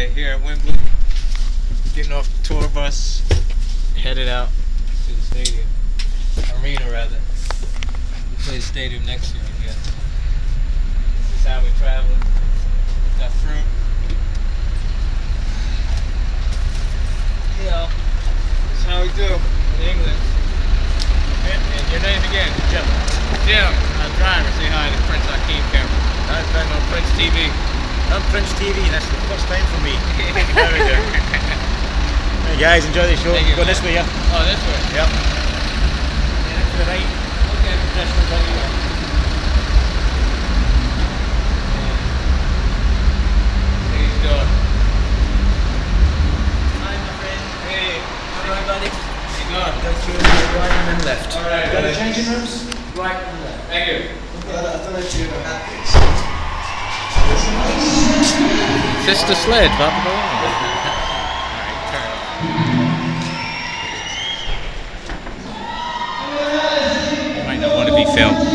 Here at Wembley, getting off the tour bus, headed out to the stadium, arena rather. We play the stadium next year, I guess. This is how we travel. Got fruit. You know, this is how we do in England. And your name again? Jim. Jim, I'm driver. Say hi to Prince Hakim camera. I've been on Prince TV. On Prince TV, that's the first time for me. There we go. Hey guys, enjoy the show. Go this way, yeah? Oh, this way? Yep. Yeah, to the right. Okay, that's the way you go. Please go. Hi, my friend. Hey. How are you, buddy? How you going? Go through the right and then left. Alright. Got the changing rooms? Right and left. Thank you. I don't know if you have this. Sister Sled, Papa. You might not want to be filmed.